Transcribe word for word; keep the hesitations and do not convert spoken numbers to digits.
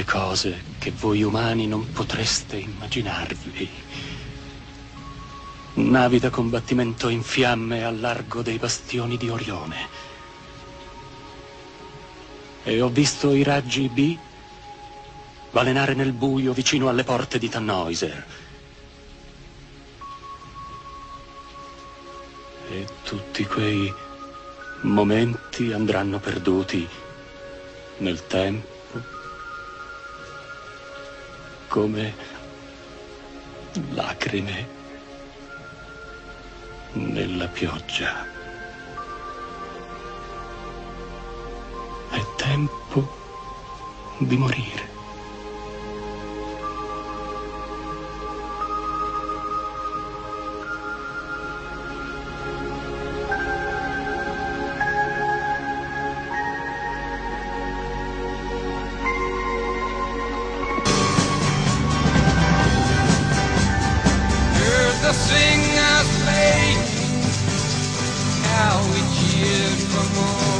tante cose che voi umani non potreste immaginarvi. Navi da combattimento in fiamme al largo dei bastioni di Orione. E ho visto i raggi B balenare nel buio vicino alle porte di Tannhäuser. E tutti quei momenti andranno perduti nel tempo, come lacrime nella pioggia. È tempo di morire. Singers play, how we cheered for more.